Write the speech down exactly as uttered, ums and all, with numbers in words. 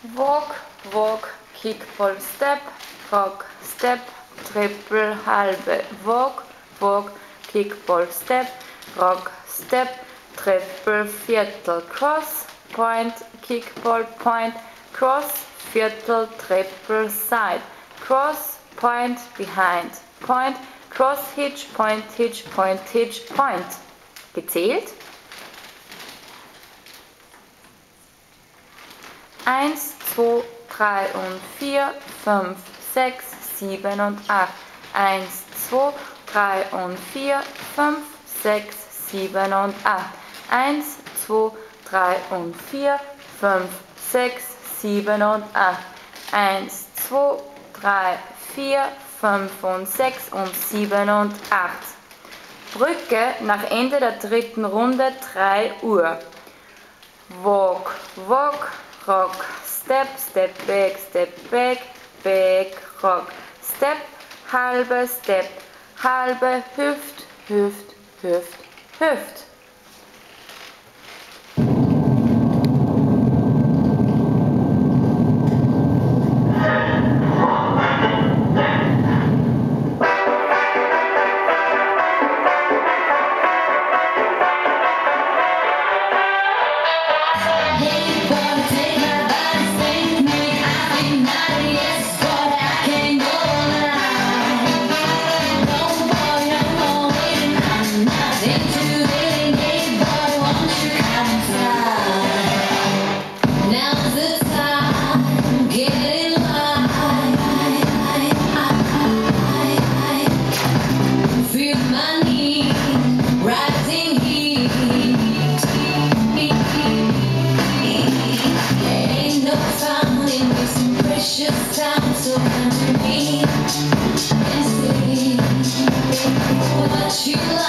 walk, walk, kick, ball, step, rock, step, triple, halbe, walk, walk, kick, ball, step, rock, step, triple, viertel, cross, point, kick, ball, point, cross, viertel, triple, side, cross, point, behind, point, cross, hitch, point, hitch, point, hitch, point. Gezählt? eins, zwei, drei und vier, fünf, sechs, sieben und acht. eins, zwei, drei und vier, fünf, sechs, sieben und acht. eins, zwei, drei und vier, fünf, sechs, sieben und acht. eins, zwei, drei, vier, fünf und sechs und sieben und acht. Brücke nach Ende der dritten Runde drei Uhr. Walk, walk, rock, step, step back, step back, back, rock, step, halbe, step, halbe, hüft, hüft, hüft, hüft. Time so underneath and see what you like.